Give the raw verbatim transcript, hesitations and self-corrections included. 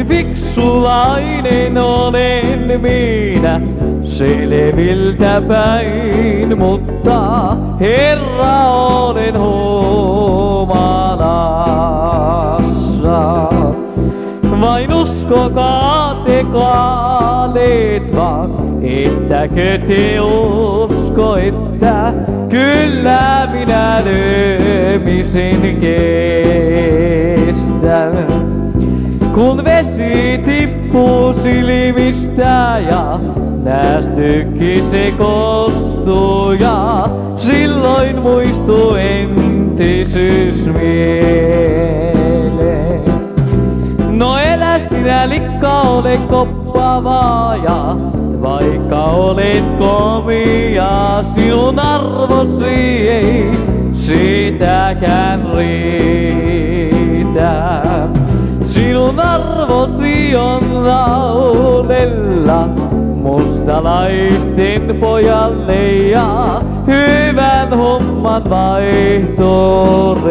fiksulainen olen minä, selviltä päin, mutta Herra olen humalassa. Vain uskokaa te kaalet vaan, ettäkö te usko, että kyllä minä löömisen kestän. Kun vesi tippuu silmistä ja näästykki se kostuu ja silloin muistuu entisyys mieleen. No elä sinä likka, ole koppavaa ja vaikka olet komia, sinun arvosi ei sitäkään riitä. Sinun arvosi on laulella mustalaisten pojalle ja hyvän homman vaihtoreille.